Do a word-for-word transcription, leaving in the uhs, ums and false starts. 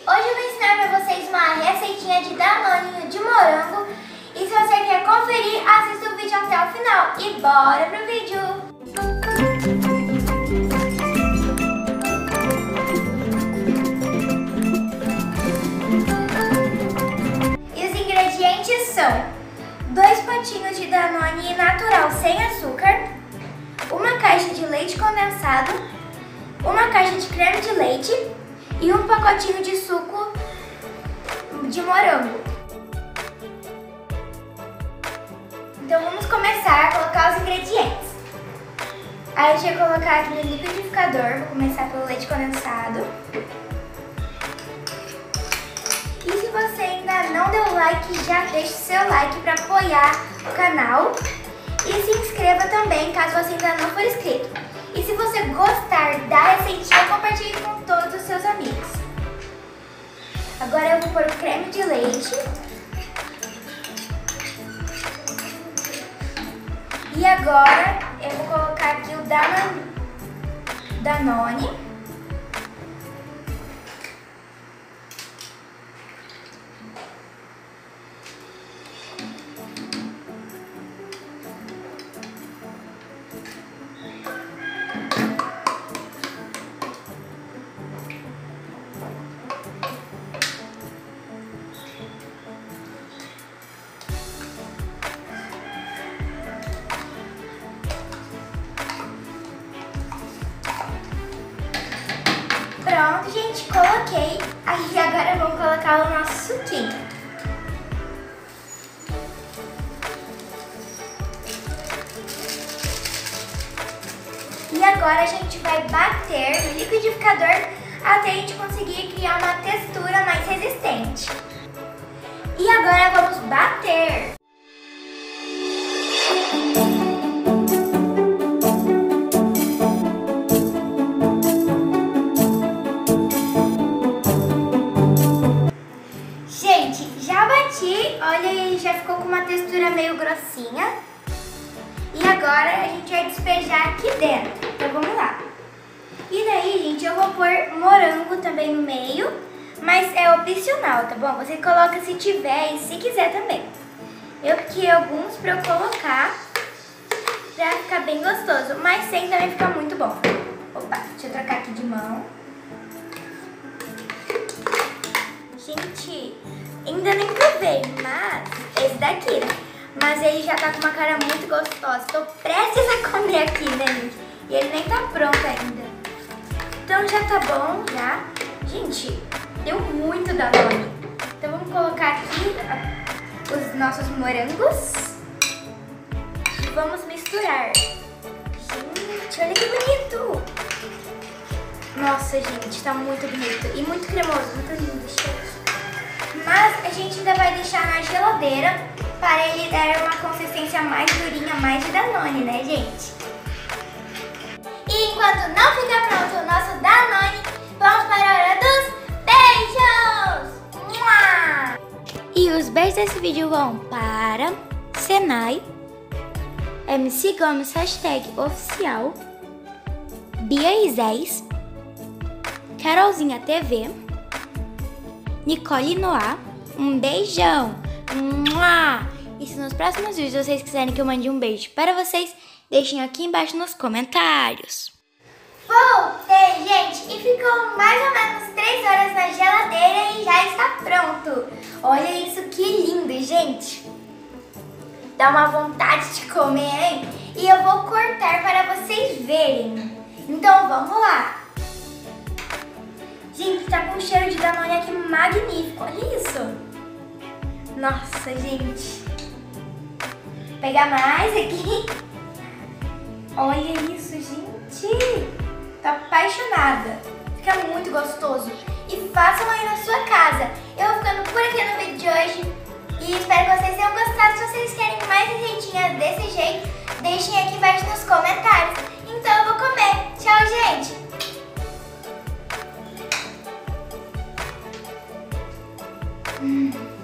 Hoje eu vou ensinar pra vocês uma receitinha de danoninho de morango. E se você quer conferir, assista o vídeo até o final. E bora pro vídeo! E os ingredientes são dois potinhos de Danone natural sem açúcar, uma caixa de leite condensado, uma caixa de creme de leite e um pacotinho de suco de morango. Então vamos começar a colocar os ingredientes. Aí a gente vai colocar aqui no liquidificador, vou começar pelo leite condensado. E se você ainda não deu like, já deixa o seu like para apoiar o canal. E se inscreva também, caso você ainda não for inscrito. E se você gostar da receitinha, compartilhe com todos os seus amigos. Agora eu vou pôr o creme de leite. E agora eu vou colocar aqui o Danone. Pronto, gente, coloquei. Aí agora vamos colocar o nosso suquinho. E agora a gente vai bater no liquidificador até a gente conseguir criar uma textura mais resistente. E agora vamos bater. Olha aí, já ficou com uma textura meio grossinha. E agora a gente vai despejar aqui dentro. Então vamos lá. E daí, gente, eu vou pôr morango também no meio, mas é opcional, tá bom? Você coloca se tiver e se quiser também. Eu quis alguns pra eu colocar, pra ficar bem gostoso, mas sem também ficar muito bom. Opa, deixa eu trocar aqui de mão. Gente, ainda nem provei, mas esse daqui, né? Mas ele já tá com uma cara muito gostosa. Tô prestes a comer aqui, né, gente? E ele nem tá pronto ainda. Então já tá bom, já. Gente, deu muito Danone. Então vamos colocar aqui os nossos morangos. E vamos misturar. Gente, olha que bonito. Nossa, gente, tá muito bonito. E muito cremoso, muito lindo, cheiroso. Mas a gente ainda vai deixar na geladeira para ele dar uma consistência mais durinha, mais de Danone, né, gente? E enquanto não ficar pronto o nosso Danone, vamos para a hora dos beijos! Mua! E os beijos desse vídeo vão para Senai, M C Gomes, hashtag oficial, Bia Isés, Carolzinha T V, Nicole Noah, um beijão! Mua! E se nos próximos vídeos vocês quiserem que eu mande um beijo para vocês, deixem aqui embaixo nos comentários. Voltei, gente! E ficou mais ou menos três horas na geladeira e já está pronto! Olha isso, que lindo, gente! Dá uma vontade de comer, hein? E eu vou cortar para vocês verem. Então vamos lá! Gente, tá com um cheiro de Danone aqui magnífico. Olha isso. Nossa, gente. Vou pegar mais aqui. Olha isso, gente. Tô apaixonada. Fica muito gostoso. E façam aí na sua casa. Eu vou ficando por aqui no vídeo de hoje. E espero que vocês tenham gostado. Se vocês querem mais receitinha desse jeito, deixem aqui embaixo nos comentários. Então eu vou comer. Tchau, gente. Hum.